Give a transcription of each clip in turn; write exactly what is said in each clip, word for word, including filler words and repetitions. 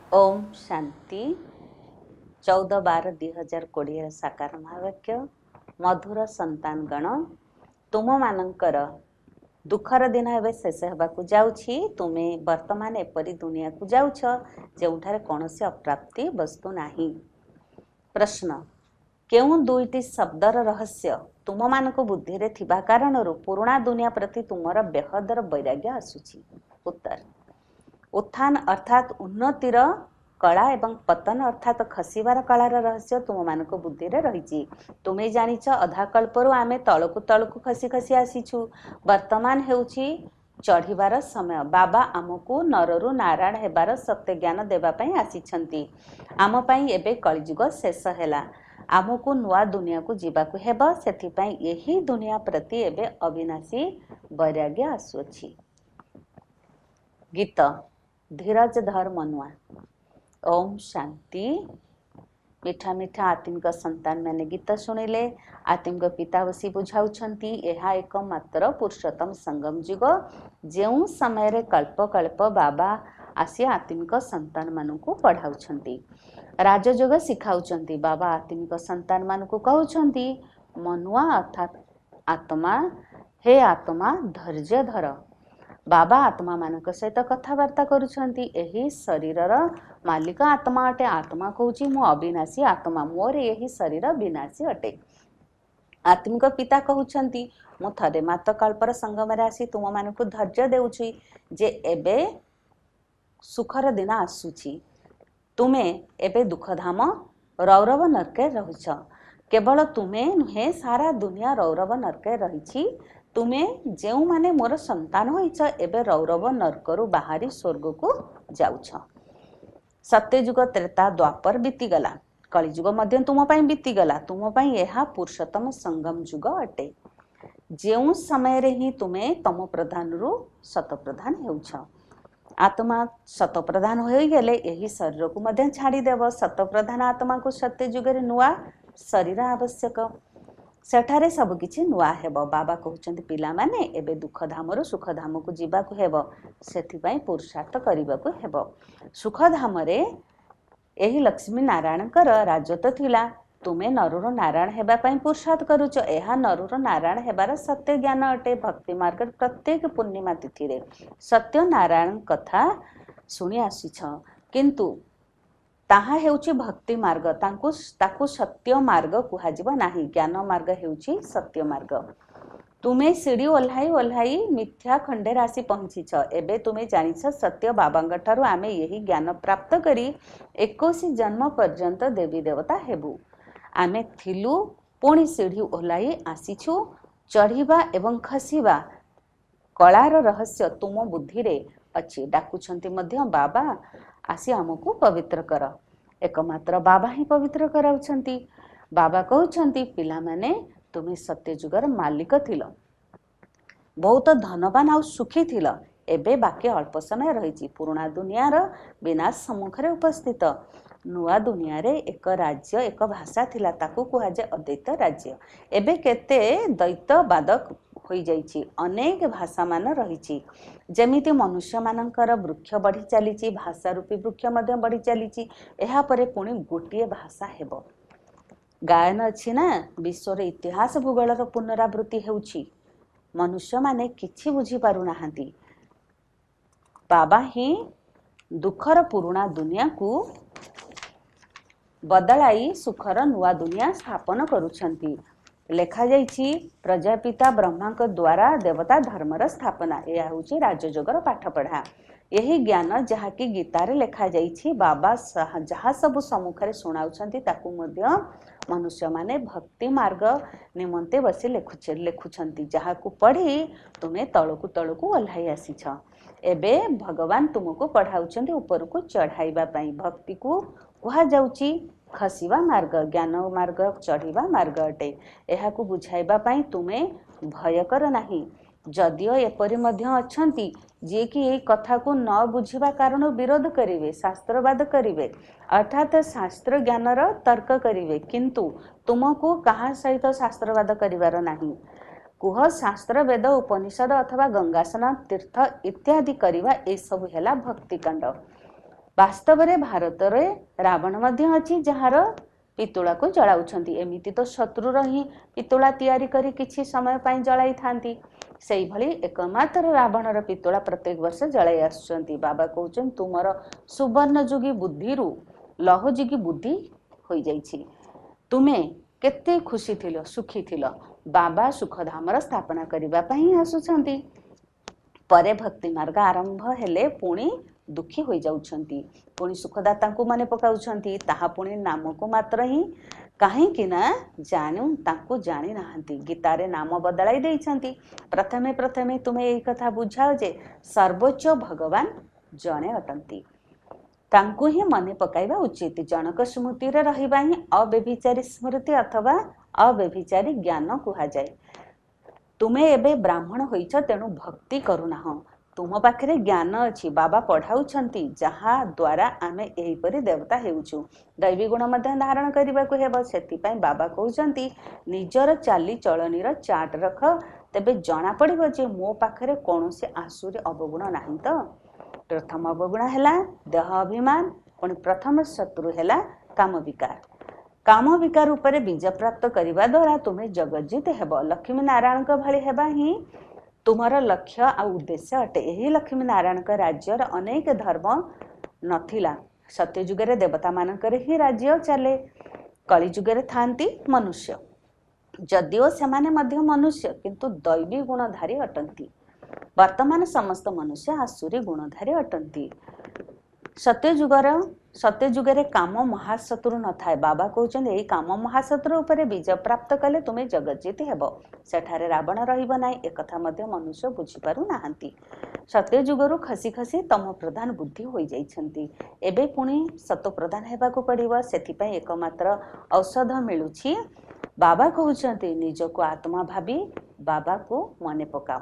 ओम शांति। चौदह बार दुई हजार कोड़े साकार महावाक्य। मधुर संतान गण, तुम मानकर दुखर दिन एवं शेष होगाकू जाउछि। तुमे वर्तमान एपरी दुनिया को जाउछ जेउठारे कौनसी अप्राप्ति वस्तु नाही। प्रश्न, केउं दुईटी शब्दर रहस्य तुम मानक बुद्धि रे थिबा कारणरू पुराणा दुनिया प्रति तुमर बेहदर वैराग्य आसुछि। उत्तर, उत्थान अर्थात उन्नतिर कला एवं पतन अर्थात खसिबार कलार रहस्य तुम मानक बुद्धि रे रहिछि। तुमे जानिछ अधा कल्परू आमे तळकु तळकु खसी खसी आसीछु। वर्तमान हेउछि चढ़िबार समय। बाबा आमको नररू नारायण हेबार सत्य ज्ञान देबा पई आसीछंती। आम पई एबे कलिजुग शेष हेला। आमको नुआ दुनिया को जीवाकू हेबो, सेथि पई एही दुनिया प्रति एबे अविनाशी वैराग्य आसुछि। गीत धीरज धर मनुआ। ओम शांति। मिठा मिठा आत्मिक संतान मैंने गीत शुणिले। आत्मिक पिता बसी बुझाउछंती एहा एक मात्र पुरुषोत्तम संगम जुग, जेउ समय रे कल्प कल्प बाबा आसी आत्मिक संतान मानकू पढ़ाउछंती, राजयोग सिखाउछंती। बाबा आत्मिक संतान मानकू कहउछंती, मनुआ अर्थात आत्मा, हे आत्मा धैर्य धर। बाबा आत्मा मानक सहित कथबार्ता करुछंती। एही शरीरर मालिक आत्मा अटे। आत्मा कहूची मु अविनाशी आत्मा, मोर यही शरीर विनाशी अटे। आत्मिक पिता कहउछंती, मु थरे मात्र कल्पर संगम रे आसी तुम मानकू धैर्य देउछि जे एबे सुखर दिन आसुछि। तुमे एबे दुखधाम रौरव नरके रहुछ। केवल तुमे नुहे, सारा दुनिया रौरव नरके रहिछि। तुमे जेउ माने मोर संतान होइछ एबे रौरव नरकरू बाहरी स्वर्ग को जाउछ। सत्ययुग त्रेता द्वापर बीतीगला, कलिजुग मध्य तुम पई बीतीगला। तुम पई एहा पुरुषोत्तम संगम जुग अटे। जेउ समय रे ही तुमे तम प्रधान रु सत प्रधान हेउछ। आत्मा सत प्रधान होई गेले एही शरीर को मध्य छाड़ी देव। सत प्रधान आत्मा को सत्ययुग रे नुआ शरीर आवश्यक, सेठारे सब किछि नुआ हेबो। बाबा कहउछंती पिला माने एबे दुख धामरु सुख धाम को जीवाकू हेबो, सेथि पई पुरुषार्थ करिबाकू हेबो। सुख धाम रे एही लक्ष्मी नारायणकर राजत्व थिला। तुमे नरुर नारायण हेबा पई पुरुषार्थ करूछ। एहा नरुर नारायण हेबार सत्य ज्ञान अटे। भक्ति मार्ग प्रत्येक पूर्णिमा तिथि रे सत्य नारायण कथा सुनी आसीछ, किंतु ताहा हेउची भक्ति मार्ग, तांकु ताकु सत्य मार्ग कुहाजिबो नाही। ज्ञान मार्ग हेउची सत्य मार्ग। तुमे सीढ़ी ओल्हाई ओल्हाई मिथ्या खंडे राशि पहुंचीछ। एबे तुमे जानिछ सत्य बाबांग ठारू आमे यही ज्ञान प्राप्त करी इक्कीस जन्म पर्यंत देवी देवता हेबु। आमे थिलु पुणी सीढ़ी ओल्हाई आसीछु। चढ़िबा एवं खसिबा कलार रहस्य तुम बुद्धि रे अछि। डाकुछंती मध्य बाबा आसी आमको पवित्र कर। एकमात्र बाबा ही पवित्र कराउछंती। बाबा कहउछंती, पिला माने तुमे सत्य जुगर मालिक थिल, बहुत धनवान आ सुखी थिल। एबे बाकी अल्प समय रहिछि। पुराणा दुनियार विनाश सम्मुख रे उपस्थित। नुआ दुनिया रे एक राज्य एक भाषा थिला, ताकू कुहाजे अद्वैत राज्य। एबे केते द्वैतवाद होई जाइछि। अनेक भाषा मान रहिछि। जेमिति मनुष्य मानकर वृक्ष बढ़ी चलीछि, भाषा रूपी वृक्ष मध्य बढ़ी चलीछि। एहा परे पुणी गोटिए भाषा हेबो। गायन अछि ना, विश्वर इतिहास भूगोलर पुनरावृत्ति हेउछि। मनुष्य माने किछि बुझी पारु नाहांती। बाबा ही दुखर पुराणा दुनिया को बदलाई सुखर नुआ दुनिया स्थापन करुछंती। लेखा जाइछि प्रजापिता ब्रह्मा के द्वारा देवता धर्मर स्थापना। यह होछि राजयोगर पाठ पढ़ा। यही ज्ञान जहा कि गीतार लेखा जाइछि। बाबा जहा सब सम्मुखरे सुनाउछंती ताकू मध्य मनुष्य माने भक्ति मार्ग निमंते बसी लेखुछ लेखुछंती, जहा को पढ़ी तुमे तळकु तळकु ओल्हाई आसीछ। एबे भगवान तुमको पढ़ाउछंती ऊपर को चढ़ाइबा पई। भक्ति को कुहा जाउछि खसिबा मार्ग, ज्ञान मार्ग चढ़िबा मार्ग अटे। एहा को बुझाइबा पई तुमे भय कर नाही। जदियो एपरि मध्य अछंती जे कि एई कथा को न बुझिबा कारण विरोध करिवे, शास्त्रवाद करिवे, अर्थात शास्त्र ज्ञानर तर्क करिवे, किंतु तुमको कहा सहित शास्त्रवाद करिवार नाही। कुह शास्त्र वेद उपनिषद अथवा गंगासन तीर्थ इत्यादि करिवा ए सब हेला भक्ति कांड। वास्तव में भारत रे रावण मध्य अछि जहार पितुला को जलाउछंती। एमिति तो शत्रु रही पितुला तैयारी करी किछि समय पाई जलाई थांती। सेई भली एकमात्र रावणर पितुला प्रत्येक वर्ष जलाई आसुचंती। बाबा कहउछन तुमर सुवर्ण जुगी बुद्धि रु लौह जुगी बुद्धि होई जाइछि। तुमे केते खुशी थिलो सुखी थिलो। बाबा सुखधामर स्थापना करिबा पई आसुचंती। परे भक्ति मार्ग आरंभ हेले पुणी दुखी हो जाउछंती। पुणी सुखदाता को माने पकाउछंती। ताहा पुणी नाम को मात्र ही कहीं ना जानू तांको जानी नाहंती। गीतारे नाम बदलाई देइछंती। प्रथमे प्रथमे तुमे एई कथा बुझाओ जे सर्वोच्च भगवान जणे अटंती। तांको ही मने पकाइबा उचित। जनक स्मृति रे रहिबा ही अव्यभिचारी स्मृति अथवा अव्यभिचारी ज्ञान कुहा जाए। तुमे एबे ब्राह्मण होइछ तेणु भक्ति करुनाह। तुम पाखरे ज्ञान अछि। बाबा पढ़ाउछंती जहा द्वारा आमे एही परि देवता हेउछु। दैवी गुण मध्य धारण करिबा को हेबो। सेति पई बाबा कहउछंती निजर चाली चलनीर चाट रख तेबे जना पड़िबो जे मो पाखरे कोनोसे आसुरी अवगुण नाही तो। प्रथम अवगुण हैला देह अभिमान। पुणी प्रथम शत्रु हैला काम विकार। काम विकार उपरे बीज प्राप्त करिबा द्वारा तुमे जगज्जित हेबो। लक्ष्मी नारायण का भली हेबा ही तुमर लक्ष्य आ उद्देश्य अटे। एही लक्ष्मी नारायण का राज्यर अनेक धर्म नथिला। सत्य जुगरे देवता मानकर ही राज्य चले। कली जुगरे थांती मनुष्य। जदिओ सेमाने मध्य मनुष्य किंतु दैवी गुणधारी अटंती। वर्तमान समस्त मनुष्य आसुरी गुणधारी अटंती। सत्य जुगर सत्य जुगरे काम महाशत्रु न थाए। बाबा कहउछन एई काम महाशत्रु उपरे बीज प्राप्त कले तुमे जगज्जित हेबो। सेठारे रावण रहिबो नाही। एकथा मध्य मनुष्य बुझी पारु नाहंती। सत्य जुगरु खसी खसी तम प्रधान बुद्धि होई जाइछंती। एबे पुणी सत्य प्रधान हेबा को पड़िबो। सेथि पई एकमात्र औषध मिलुछि। बाबा कहउछंती निज को आत्मा भाबी बाबा को मने पकाओ।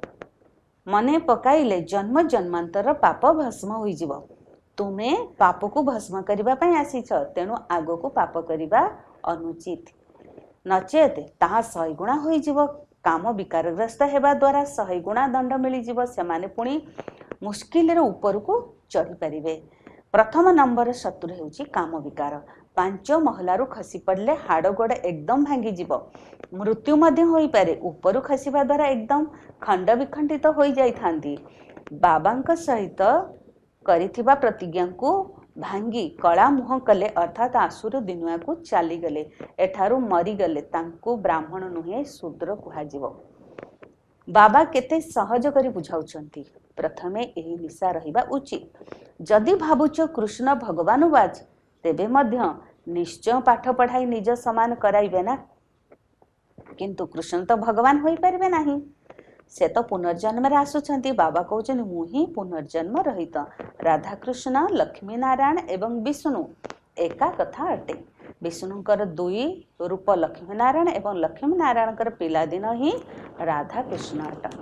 मने पकाइले जन्म जन्मांतर पाप भस्म होई जिवो। तुमे पाप को भस्म करिबा पई आसीछ तेणु आगो को पाप करिबा अनुचित। नचेत ताहा सही गुणा होई जिवो। काम विकारग्रस्त हेबा द्वारा सही गुणा दंड मिली जिवो। सेमाने पुणी मुश्किल रे ऊपर को चढ़ी परिबे। प्रथम नंबर शत्रु हेउची काम विकार। पांच महलारू खसी पड़ले हाड़ गोड़ एकदम भांगी जिवो। मृत्यु मध्य होई पारे। ऊपर खसीबा द्वारा एकदम खंड विखंडित तो होई जाई थांती। बाबांक सहित करिथिबा प्रतिज्ञा को भांगी कला मुह कले अर्थात आसुर दिनुआ को चली गले। एठारू मरी गले तांको ब्राह्मण नुहे शूद्र कुहाजिवो। बाबा केते सहज करी बुझाउछंती। प्रथमे एही निशा रहिबा उचित। जदि भाबुच कृष्ण भगवान वाज तेबे मध्य निश्चय पाठ पढ़ाई निज समान कराइबे ना। किंतु कृष्ण तो भगवान होई परिबे नाही। से तो पुनर्जन्म रे आसुछंती। बाबा कहउछन मु ही पुनर्जन्म रहित। राधा कृष्ण लक्ष्मी नारायण एवं विष्णु एका कथा अटे। विष्णुकर दुई रूप लक्ष्मी नारायण एवं लक्ष्मी नारायणकर पिलादिन ही राधा कृष्ण अट।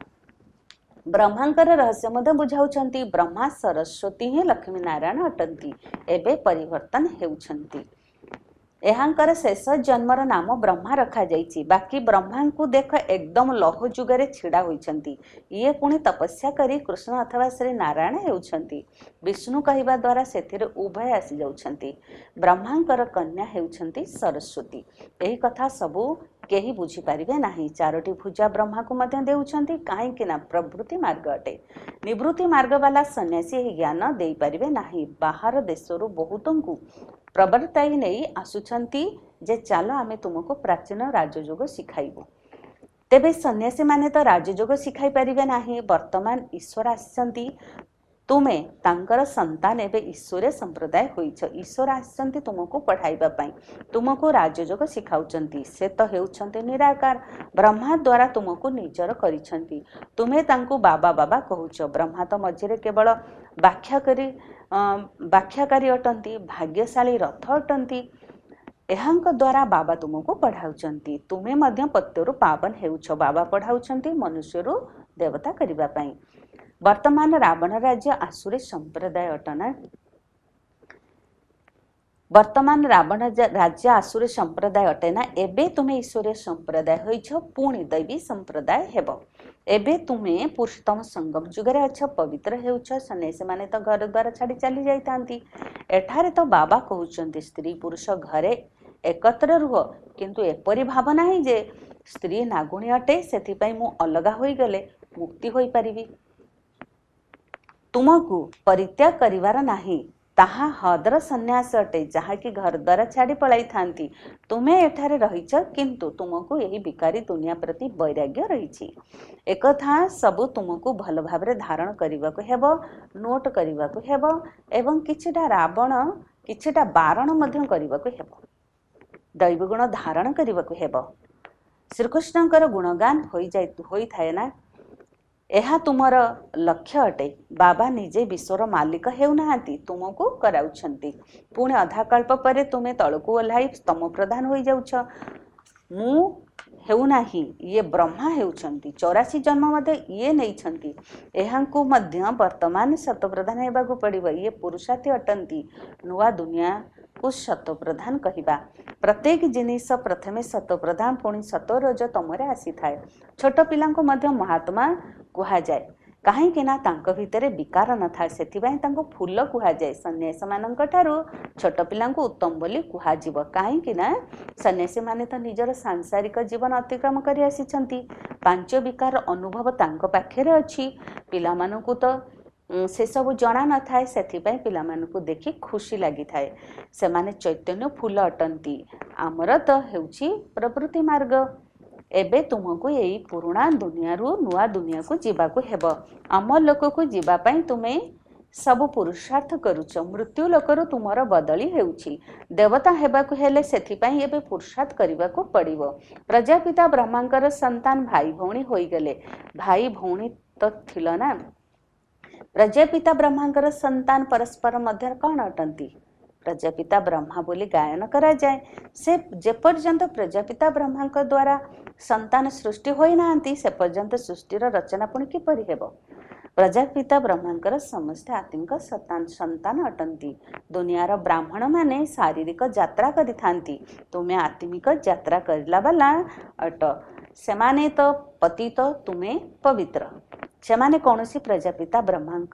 ब्रह्मांकर रहस्य मध्य बुझाउछंती। ब्रह्मा सरस्वती ही लक्ष्मी नारायण अटंती। एबे परिवर्तन हेउछंती। एहांकर शेष जन्मर नाम ब्रह्मा रखा जाइछि। बाकी ब्रह्मा को देख एकदम लौह जुगरे छिड़ा होइछंती। ये पुणी तपस्या करी कृष्ण अथवा श्री नारायण हेउछंती। विष्णु कहिबा द्वारा सेथिरे उभय आसी जाउछंती। ब्रह्मांकर कन्या हेउछंती सरस्वती। एही कथा सबु केही बुझी पारिबे नाही। चारोटी भुजा ब्रह्मा को मध्य देउछंती काहेकि ना प्रवृत्ति मार्ग अटे। निवृत्ति मार्ग वाला सन्यासी एही ज्ञान देई पारिबे नाही। बाहर देशरु बहुतंकु प्रवर्ताई नहीं आसुछंती जे चालो आमे तुमको प्राचीन राजयोग शिखाइबो। तेबे सन्यासी माने तो राजयोग शिखाई पारिबे नाही। वर्तमान ईश्वर आसछंती। तुमे तांकर संतान एबे ईश्वरीय संप्रदाय होइछ। ईश्वर आसछंती तुमको पढ़ाइबा पई। तुमको राजयोग शिखाउछंती। से तो हेउछंती निराकार। ब्रह्मा द्वारा तुमको निजर करिछंती। तुमे तांको बाबा बाबा कहउछ। ब्रह्मा तो मझिरे केवल व्याख्या करी व्याख्याकारी अटंती। भाग्यशाली रथ अटंती। एहांक द्वारा बाबा तुमको पढ़ाउछंती। तुमे मध्य पत्यरु पावन हेउछ। बाबा पढ़ाउछंती मनुष्यरु देवता करिबा पई। वर्तमान रावण राज्य आसुरी संप्रदाय अटना। वर्तमान रावण राज्य आसुरी संप्रदाय अटे ना एबे तुमे ईश्वरीय संप्रदाय होइछ पुणी दैवी संप्रदाय हेबो एबे तुमे पुरुषोत्तम संगम जुगरे अछ पवित्र हेउछ सन्यासी माने तो घर द्वार छाड़ी चली जाइतांती एठारे तो बाबा कहउचंती स्त्री पुरुष घरे एकत्र रुह किंतु एपरि भावना ही जे स्त्री नागुणी अटे सेथि पई मु अलगा होई गले मुक्ति होई परिबी तुमको परित्याग करिवार नाही ताहा हदर सन्यास अटे जहाँकि घर द्वारा छाड़ी पलाई थांती तुम्हें एठारे रहिछ किंतु तुमको यही विकारी दुनिया प्रति वैराग्य रहिछि एकथा सबु तुमको भल भाबरे धारण करिवाको हेबो नोट करिवाको हेबो एवं किछिटा रावण किछिटा बारण मध्य करिवाको हेबो दैव गुण धारण करिवाको हेबो श्रीकृष्णकर गुणगान होई जाय होई थाए ना एहा तुमर लक्ष्य अटे बाबा निजे विश्वर मालिक हेउनाहांती तुमको कराउछंती पुणे अधा कल्प परे तुमे तळकु ओल्हाई स्तम प्रधान होई जाउछ मु हेउनाही ये ब्रह्मा हेउछंती चौरासी जन्म मध्ये ये नैछंती एहांकु मध्य वर्तमान शत प्रधान हेबाकु पड़िबो ये पुरुषार्थी अटंती नुआ दुनिया को शत प्रधान कहिबा प्रत्येक जिनिस प्रथमे शत प्रधान पुणी शत रज तमरे आसी थाए छोट पिलांको मध्य महात्मा कुहा जाए कहीं ना तांको भितरे विकार न था सेथिबाई तांको फूल कुहा जाए सन्यासी मानक ठारू छोट पिलांको उत्तम बोली कुहा जीव कहीं ना सन्यासी माने तो निजर सांसारिक जीवन अतिक्रम करि आसीछंती पांच विकार अनुभव तांको पाखेरे अछि पिला मानकु तो से सब जना न थाए सेथिबाई पिला मानकु देखि खुशी लागि थाए सेमाने चैतन्य फूल अटंती आमर तो हेउछि प्रवृत्ति मार्ग एबे तुमको यही पुराणा दुनिया रु नुआ दुनिया को जीवाकू हेबो आम लोक को जीवा पई तुमे सब पुरुषार्थ करूछ मृत्यु लोकरु तुमर बदली हेउछि देवता हेबाकू हेले सेथि पई एबे पुरुषार्थ करिवाकू पड़िबो प्रजापिता ब्रह्मांकर संतान भाई भौणी होई गले भाई भौणी तो थिल ना प्रजापिता ब्रह्मांकर संतान परस्पर मध्य कौन अटंती प्रजापिता ब्रह्मा बोली गायन करा जाए से जेपर्यंत प्रजापिता ब्रह्मा द्वारा संतान सृष्टि होई नांती से पर्यंत सृष्टिर रचना पुणी किपरि हेबो प्रजापिता ब्रह्मांकर समस्त आत्मिक संतान संतान अटंती दुनियार ब्राह्मण माने शारीरिक यात्रा करि थांती तुमे आत्मिक यात्रा करला वाला अट सेमाने तो पतित तुमे पवित्र सेमाने कौनसी प्रजापिता ब्रह्मांक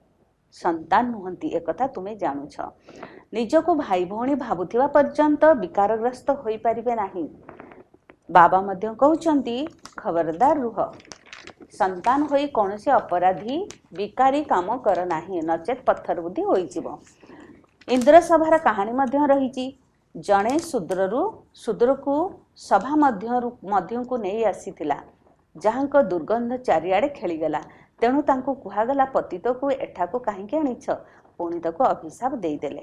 संतान नुहंती एकथा तुमे जानुछ निजको भाई भौणी भाबुथिबा पर्यंत विकारग्रस्त होई परिबे नाही बाबा मध्य कहउचंती खबरदार रुह संतान होई कौनसी अपराधी विकारी काम कर नाही नचेत पत्थर बुद्धि होई जीवो इंद्र सभार कहानी मध्य रहिछि जणे शूद्ररु शूद्रकु सभा मध्य मध्य को नहीं आसीथिला जहाँको दुर्गंध चारिआडे खेलीगला तेणु तांको कुहागला पतित को एठाको काहींके आनिछ पुणी ताको अभिशाप देदेले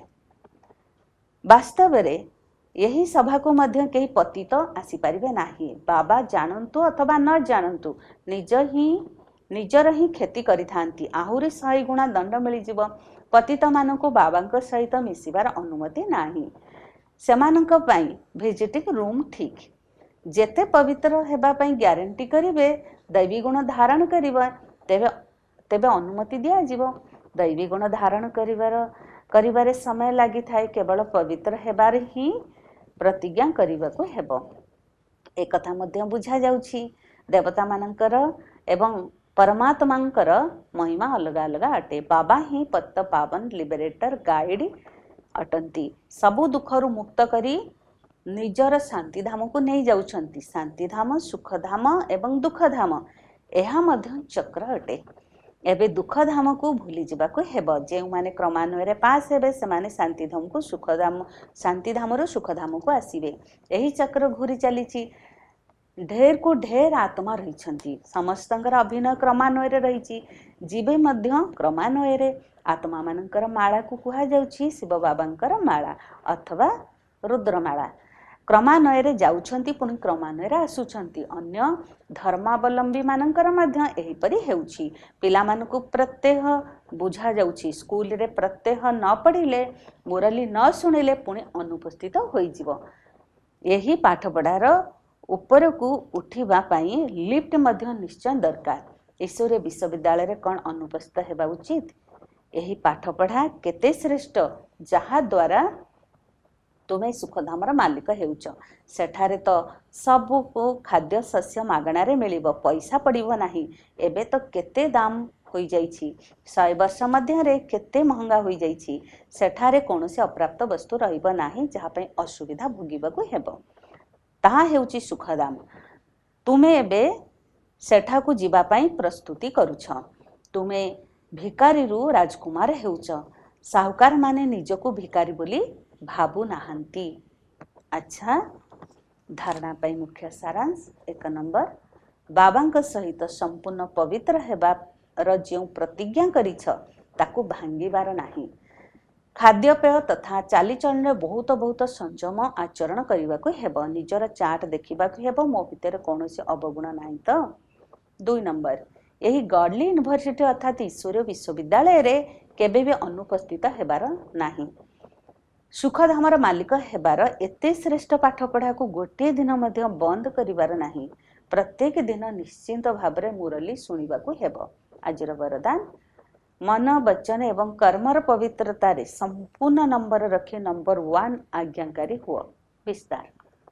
वास्तव रे यही सभा को मध्य कई पतित आसी पारिबे नाही बाबा जानंतु अथवा न जानंतु निज ही निजर ही खेती करि थांती आहुरी सही गुणा दंड मिली जीव पतित मानको बाबांक सहित मिसिबार अनुमति नाही सेमानंक पई विजिटिंग रूम ठीक जेते पवित्र हेबा पई ग्यारंटी करिवे दैवी गुण धारण करिवे तेबे तेबे अनुमति दिया जीव दैवी गुण धारण करिवार करिवारे समय लागि थाए केवल पवित्र हेबार ही प्रतिज्ञा करिवाको हेबो एकथा मध्य बुझा जाउछि देवता मानकर एवं परमात्मांकर महिमा अलग अलग अटे बाबा ही पत्त पावन लिबरेटर गाइड अटंती सबु दुखरु मुक्त करी निजर शांति धाम को नहीं जाउछंती शांति धाम सुख धाम एवं दुख धाम एहा मध्य चक्र अटे एबे दुख धाम को भूली जावाको हेबो जे माने क्रमान्वय पास हेबे से माने शांति धाम को सुख धाम शांति धाम रो सुख धाम को आसीबे एही चक्र घूरी चलीछि ढेर को ढेर आत्मा रही समस्तंकर अभिनय क्रमान्वय रही जीवे मध्य क्रमान्वय आत्मा मानकर माला को कहा जाउछि शिव बाबांकर माला अथवा रुद्रमाला क्रमान्वय जाउछंती पुणी क्रमान्वय आसुछंती अन्य धर्मावलंबी मानकर मध्य एहीपरि हेउछि पिला मानकु प्रत्येह बुझा जाउछि स्कूल रे प्रत्येह न पढ़िले मुरली न सुनिले पुणी अनुपस्थित होई जिवो एही पाठ पढ़ार ऊपर को उठिबा पाई लिफ्ट मध्य निश्चय दरकार ईश्वरीय विश्वविद्यालय रे कौन अनुपस्थित हेबा उचित एही पाठ पढ़ा केते श्रेष्ठ जहा द्वारा तुमे सुखधामर मालिक हेउच सेठारे तो सबु खाद्य शस्य मागणारे मिलिब पैसा पड़िबो नाही। एबे तो केते दाम होई जाइछि सौ वर्ष मध्य केते महंगा होई जाइछि सेठारे कौनसी अप्राप्त वस्तु रहिबो नाही जहा पई असुविधा भोगिबाकू हेबो ताहा हेउछि सुखधाम। तुमे एबे सेठा को जीवा पई प्रस्तुति करूछ। तुमे भिकारी रु राजकुमार हेउच साहुकार माने निजको भिकारी बोली भाबु नाहंती। अच्छा धारणा पई मुख्य सारांश एक नंबर बाबांक सहित संपूर्ण पवित्र हेबार जो प्रतिज्ञा करिछ ताकू भांगिबार नाही। खाद्यपेय तथा चालीचलन बहुत बहुत संयम आचरण करने को हेबो निजर चार्ट देखा हेबो मो भितर कौनसी अवगुण नाही तो। दुई नंबर यही गॉडली यूनिवर्सिटी अर्थात ईश्वरीय विश्वविद्यालय रे केबे भी अनुपस्थित हेबार नाही। सुखधामर मालिक हेबार एते श्रेष्ठ पाठ पढ़ा को गोटे दिन मध्य बंद करिबार नाही। प्रत्येक दिन निश्चिंत भावरे मुरली सुनिबाकू हेबो। आजिर वरदान मन वचन एवं कर्मर पवित्रता रे संपूर्ण नंबर रखी नंबर वन आज्ञाकारी हुआ। विस्तार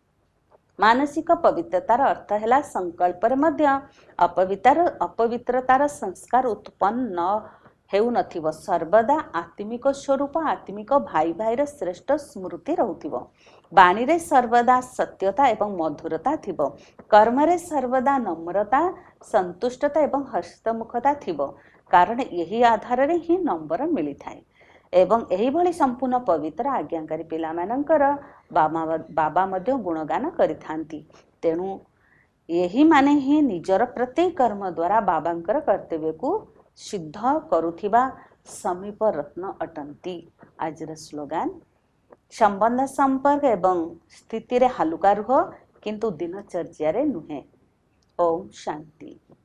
मानसिक पवित्रतार अर्थ है संकल्प मध्य अपवित्र अपवित्रतार संस्कार उत्पन्न न हेउ नथिबो सर्वदा आत्मिक स्वरूप आत्मिक भाई भाईर श्रेष्ठ स्मृति रहउथिबो। बाणी रे सर्वदा सत्यता एवं मधुरता थिबो। कर्म रे सर्वदा नम्रता संतुष्टता एवं हस्तमुखता थिबो कारण यही आधार रे ही नंबर मिली थाए एवं एही भली संपूर्ण पवित्र आज्ञाकारी पिला मानकर बाबा बाबा मध्य गुणगान करिथांती। तेणु यही माने ही निजर प्रत्येक कर्म द्वारा बाबांकर कर्तव्य को सिद्ध करुथिबा समीप रत्न अटंती। आजर स्लोगान संबंध संपर्क एवं स्थिति रे हालुका रुह किंतु दिनचर्या रे नुहे। ओम शांति।